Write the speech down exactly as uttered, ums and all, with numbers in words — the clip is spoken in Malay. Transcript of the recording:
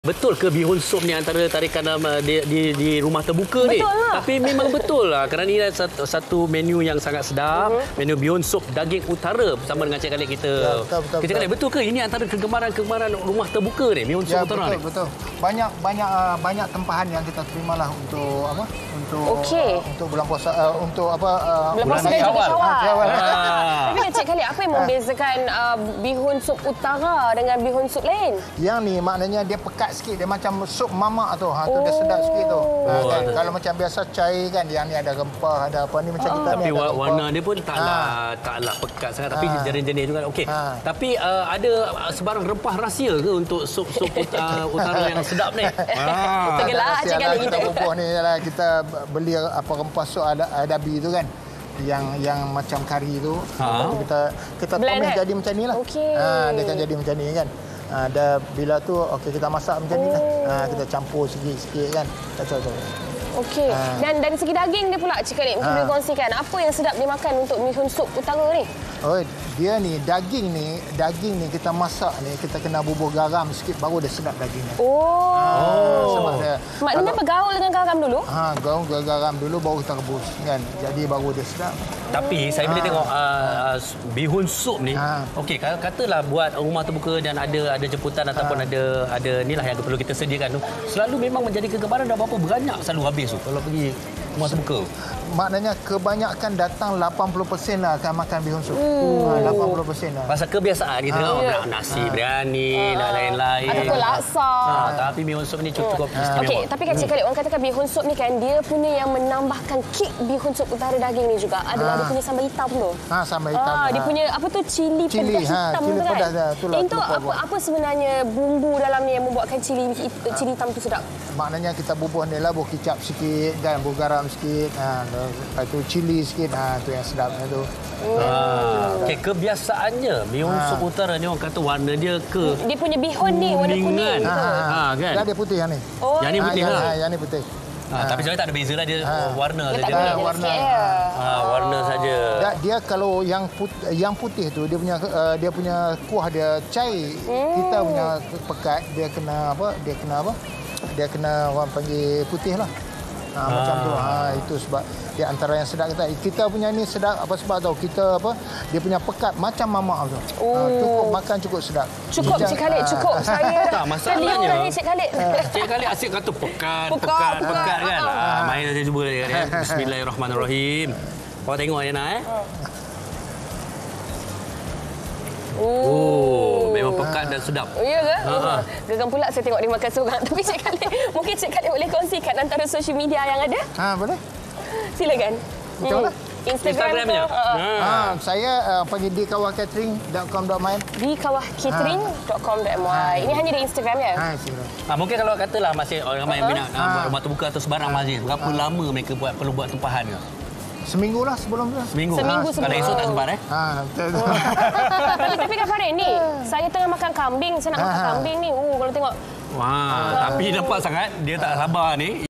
Betul ke bihun sup ni antara tarikan um, di, di, di rumah terbuka ni? Betul lah. Tapi memang betul lah kerana ini satu, satu menu yang sangat sedap. Uh-huh. Menu bihun sup daging utara bersama dengan Cik Khalid kita. Ya, betul, betul, Cik Khalid, betul ke ini antara kegemaran-kegemaran rumah terbuka ni, bihun sup ya, utara betul, ni? betul. Banyak banyak uh, banyak tempahan yang kita terimalah untuk apa? Untuk Okey. uh, untuk bulan puasa uh, untuk apa? Uh, Bulan puasa dan juga Syawal. Syawal. Syawal. Ah. Tapi Cik Khalid, apa yang membezakan uh, bihun sup utara dengan bihun sup lain? Yang ni maknanya dia pekat sikit, dia macam sup mamak tu. Ha tu Oh. dia sedap sikit tu. Ha, Oh, kan? ada. Kalau macam biasa cair kan, yang ni ada rempah, ada apa ni macam kita Tapi ni ada wa- rempah. warna dia pun taklah Ah. taklah pekat sangat, tapi Ah. jenis-jenis juga. Okey. Ah. Tapi uh, ada uh, sebarang rempah rahsia ke untuk sup-sup ut- uh, utara yang sedap ni? Ah. Kita gelak Cik Khalid kita kita. bubuh ni lah, kita beli apa rempah sup ada adabi tu kan. Yang yang macam kari tu, Ha. ha. kita kita Blend, tumis kan? jadi macam ni lah. Okey. Ha, dia akan jadi macam ni kan. Ha, dah bila tu okey kita masak macam ni lah. Ha, kita campur sikit-sikit kan. Cocok-cocok. Okey. Ah. Dan dari segi daging dia pula Cik Khalid, mungkin Ah. boleh kongsikan apa yang sedap dimakan untuk bihun sup utara ni? Oh, dia ni daging ni, daging ni kita masak ni kita kena bubuh garam sikit baru dia sedap dagingnya. Oh. Ha, sebab dia Maknanya bergaul dengan garam dulu? ha garam garam dulu baru kita rebus kan. Jadi baru dia sedap. Tapi saya bila Ah. tengok uh, bihun sup ni, Ah. okey kalau katalah buat rumah terbuka dan ada ada jemputan ataupun Ah. ada ada inilah yang perlu kita sediakan tu, selalu memang menjadi kegemaran dah berapa banyak selalu habis tu kalau pergi rumah terbuka. Maknanya kebanyakan datang lapan puluh peratus lah akan makan bihun sup. Ha, lapan puluh peratus lah. Pasal kebiasaan kita Ah. tengok Ya. nasi biryani dan lain-lain. Ataupun laksa. Ah, tapi bihun sup ni cukup istimewa. Okey, tapi kan Cik Khalid, orang katakan bihun sup ni kan dia punya yang menambahkan kick bihun sup utara daging ni juga adalah Ah. dia punya sambal hitam tu. Ha sambal hitam. Ah, dia ha. punya apa tu cili, Cili, pedas ha, hitam cili tu kan. pedas dah, itulah, Itu lupa apa buat. apa sebenarnya bumbu dalam ni yang membuatkan cili cili hitam tu sedap? Maknanya kita bubuh ni lah, bubuh kicap sikit dan bubuh garam sikit. Ha, lepas tu cili sikit. Ha, tu yang sedapnya tu. Ah, okey, kebiasaannya bihun Ah. sup utara ni orang kata warna dia ke Dia punya bihun ni warna kuning. kuningan. tu. Ah, kan? Dah dia putih yang ni. Oh. Yang ni Ha, putih yang, lah. ha, yang ni putih. Ah, tapi sebenarnya tak ada beza lah, dia Ah. warna Dia tak saja. kuning, Ah, dia warna. sikit je. Ah, warna saja. Dia, dia kalau yang putih, yang putih tu dia punya uh, dia punya kuah dia cair. Hmm. Kita punya pekat dia kena apa? Dia kena apa? Dia kena orang panggil putih lah. Ha, Ah. macam tu. Ha, itu sebab dia antara yang sedap kita. Kita punya ni sedap apa sebab tahu kita apa? Dia punya pekat macam mamak tu. Ha, Oh. cukup makan cukup sedap. Cukup Macam- Cik Khalid, ah. cukup. Saya Tak, dah masalahnya- terliur dah ni Cik Khalid. Cik Khalid asyik kata pekat, Pekat, pekat, pekat. pekat kan. Ah. Ah, mari saya cuba dia kan. Bismillahirrahmanirrahim. Kau tengok Yana eh. Oh, memang pekat dan sedap. Oh, ya ke? Ha, ha. Geram pula saya tengok dia makan seorang. Tapi Cik Khalid, mungkin Cik Khalid boleh kongsikan antara social media yang ada? Ha, boleh? Silakan. Macam mana? Instagram Instagramnya. ke? Ha. Ha. Ha, saya uh, panggil di kawah catering dot com dot my. Di kawah catering dot com dot my. Ini hanya di Instagram ya? Ha, sila. Ah, mungkin kalau katalah masih orang ramai yang minat ah, buat rumah terbuka atau sebarang masjid, berapa lama mereka buat perlu buat tempahan ke? Seminggu lah sebelum tu. Seminggu. Seminggu Ah, sebelum. Kalau esok tak sempat eh. Ha, betul. tapi tapi Kak Farid ni, saya tengah makan kambing. Saya nak makan Ha. kambing ni. Oh, kalau tengok Wah, tapi nampak sangat dia tak sabar ni.